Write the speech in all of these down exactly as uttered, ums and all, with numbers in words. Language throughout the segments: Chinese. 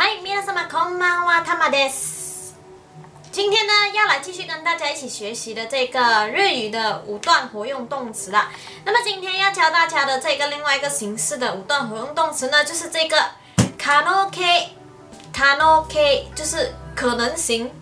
嗨，皆様こんばんは，たまです。今天呢，要来继续跟大家一起学习的这个日语的五段活用动词啦。那么今天要教大家的这个另外一个形式的五段活用动词呢，就是这个可能性，可能性就是可能性。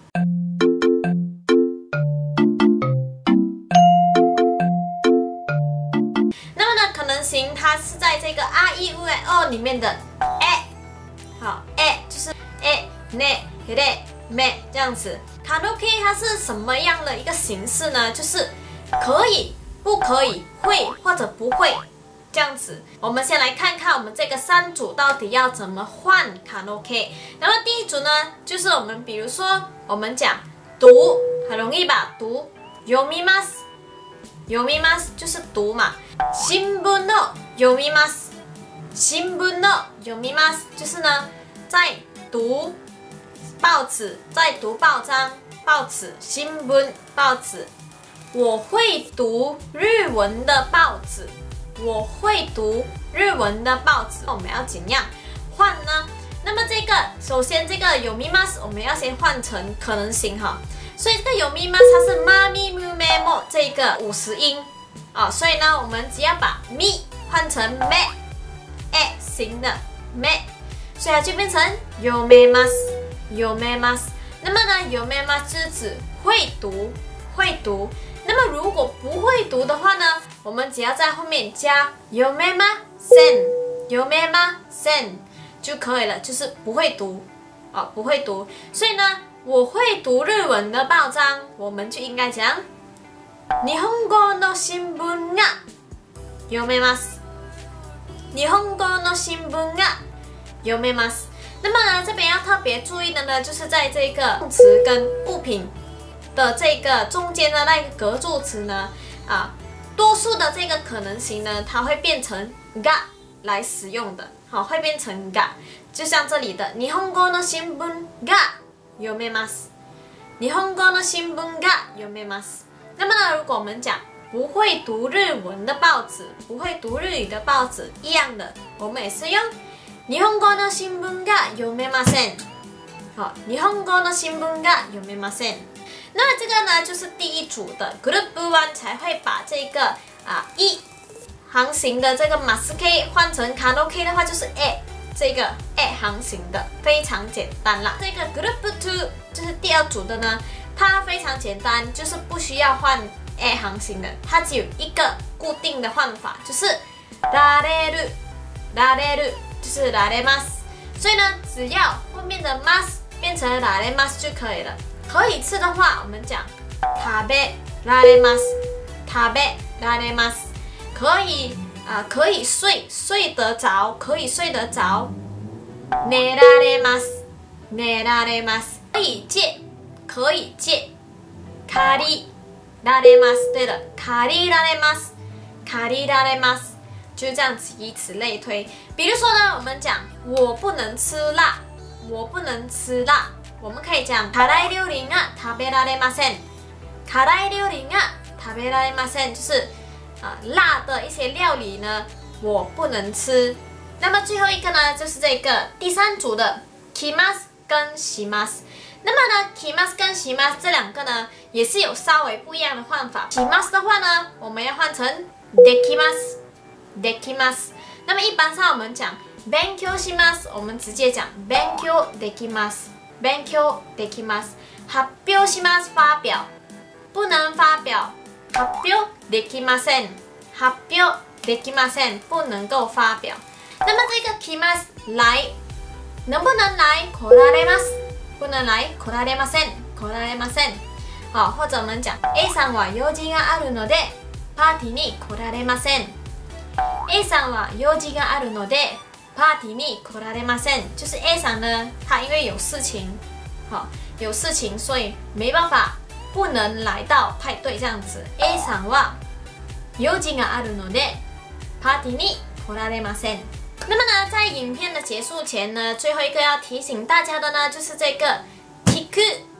那么呢，可能性它是在这个あいうえお里面的え，好，え就是え、ね、へれ、め这样子。可能性它是什么样的一个形式呢？就是可以、不可以、会或者不会这样子。我们先来看看我们这个三组到底要怎么换可能性。那么第一组呢，就是我们比如说我们讲读，很容易吧？读読みます。読みます就是读嘛。新聞の読みます。新聞の読みます就是呢，在读报纸，在读报章，报纸新聞报纸。我会读日文的报纸，我会读日文的报纸。我们要怎样换呢？那么这个首先这个読みます我们要先换成可能性哈。所以这个読みます它是まみむめも这个五十音啊，所以呢我们只要把み换成め。え型的め，所以它就变成読めます，読めます。那么呢，読めます是指会读，会读。那么如果不会读的话呢，我们只要在后面加読めません，読めません就可以了，就是不会读啊，不会读。所以呢，我会读日文的报章，我们就应该讲日本語の新聞が読めます。日本語の新聞が読めます。那么呢，这边要特别注意的呢，就是在这个动词跟物品的这个中间的那个格助词呢，啊，多数的这个可能性呢，它会变成が来使用的，好，会变成が，就像这里的日本語の新聞が読めます。日本語の新聞が読めます。那么呢，如果我们讲不会读日文的报纸，不会读日语的报纸，一样的，我们也是用日本語の新聞が読めません。好，日本語の新聞が読めません。那么这个呢，就是第一组的 Group One 才会把这个啊一行型的这个マスK换成可能性的话，就是え这个え行型的，非常简单啦。这个 Group Two 就是第二组的呢，它非常简单，就是不需要换え行型的，它只有一个固定的换法，就是られる、られる就是られます。所以呢，只要后面的ます变成られます就可以了。可以吃的话，我们讲食べられます、食べられます。可以啊、呃，可以睡，睡得着，可以睡得着。寝られます、寝られます。可以借，可以借。借りられます。对了，借りられます，借りられます，就这样子，以此类推。比如说呢，我们讲我不能吃辣，我不能吃辣，我们可以讲辛い料理が食べられません。辛い料理が食べられません，就是啊、呃、辣的一些料理呢，我不能吃。那么最后一个呢，就是这个第三组的きます跟します。那么呢，きます跟します这两个呢，也是有稍微不一样的换法。します的话呢，我们要换成できます、できます。那么一般上我们讲勉強します，我们直接讲勉強できます、勉強できます。発表します，发表，不能发表，発表できません、発表できません，不能够发表。那么这个きます来，能不能来？来られます。不能来，来られません、来られません。好，或者我们讲 A さんは用事があるのでパーティーに来られません。A さんは用事があるのでパーティーに来られません。就是 A さん呢，他因为有事情，好，有事情，所以没办法，不能来到派对这样子。A さんは用事があるのでパーティーに来られません。那么呢，在影片的结束前呢，最后一个要提醒大家的呢，就是这个聞く、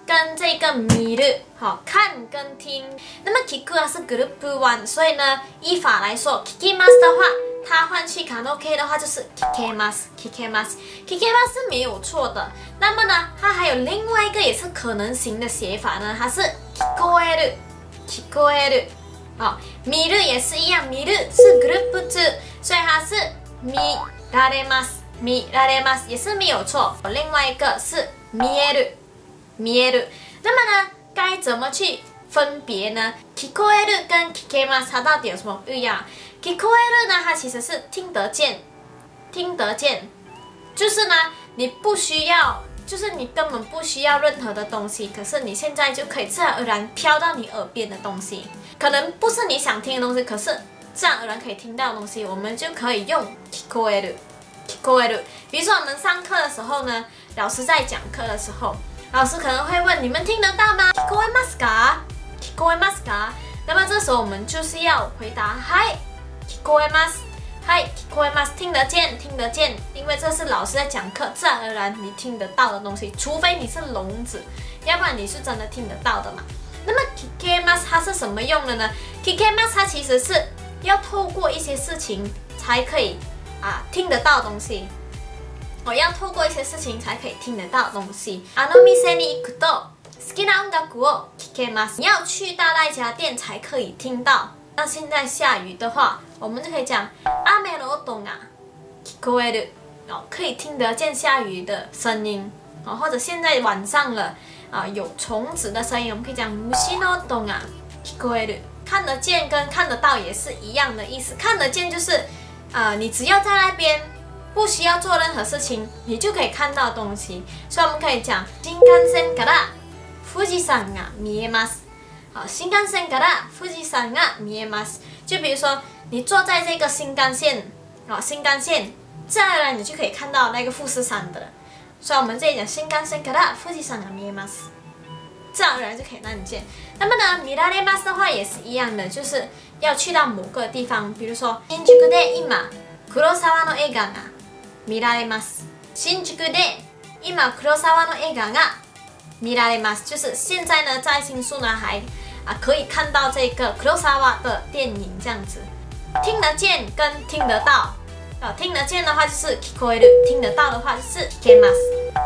跟这个見る，好看跟听。那么聞く啊是 group one， 所以呢，依法来说，聞きます的话，它换去カラオケ的话就是聞けます，聞けます，聞けます是没有错的。那么呢，它还有另外一个也是可能型的写法呢，它是聞こえる，聞こえる。好，見る也是一样，見る是 group two， 所以它是見られます。見られます也是没有错，另外一个是見える，見える。那么呢，该怎么去分别呢？聞こえる跟聞けます它到底有什么不一样？聞こえる呢，它其实是听得见，听得见，就是呢，你不需要，就是你根本不需要任何的东西，可是你现在就可以自然而然飘到你耳边的东西，可能不是你想听的东西，可是自然而然可以听到的东西，我们就可以用聞こえる。聞こえる。比如说我们上课的时候呢，老师在讲课的时候，老师可能会问你们听得到吗？聞こえますか？聞こえますか？那么这时候我们就是要回答はい、聞こえます。はい、聞こえます。聽得見，聽得見，因為這是老師在講課，自然而然你聽得到的東西，除非你是聾子，要不然你是真的聽得到的嘛。那麼聞けます它是什麼用的呢？聞けます它其實是要透過一些事情才可以啊聽得到的東西。我要透過一些事情才可以聽得到的東西。あの店に行くと好きな音楽を聴けます。你要去到那家店才可以聽到。那現在下雨的話，我們就可以講雨の音が聞こえる，哦，可以聽得見下雨的聲音。哦，或者現在晚上了，啊，有蟲子的聲音，我們可以講虫の音が聞こえる。看得見跟看得到也是一樣的意思。看得見就是，呃，你只要在那邊。不需要做任何事情，你就可以看到東西。所以我們可以講新幹線から富士山が見えます。好，新幹線から富士山が見えます。就比如說，你坐在這個新幹線，啊，新幹線，自然而然你就可以看到那個富士山的了。所以我們這裡講新幹線から富士山が見えます，自然而然就可以讓你見。那麼呢，見られます的話也是一樣的，就是要去到某個地方，比如說新宿で今黒沢の映画が見られます。新宿で今黒沢の映画が見られます，就是现在呢，在新宿呢还啊可以看到这个黒沢的电影这样子。听得见跟听得到，啊，听得见的话就是聞こえる，听得到的话就是聞けます。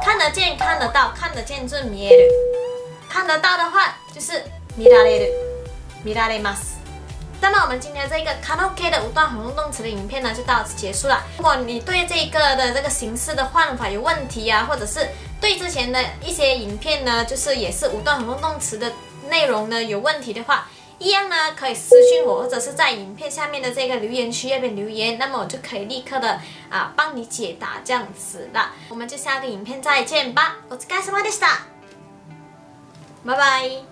看得见看得到，看得见就是見える，看得到的话就是見られる，見られます。那么我们今天这个カラオケ的五段活动动词的影片呢，就到此结束了。如果你对这个的这个形式的换法有问题啊，或者是对之前的一些影片呢，就是也是五段活动动词的内容呢有问题的话，一样呢可以私讯我，或者是在影片下面的这个留言区那边留言，那么我就可以立刻的啊帮你解答这样子了。我们就下个影片再见吧，お疲れ様でした，拜拜。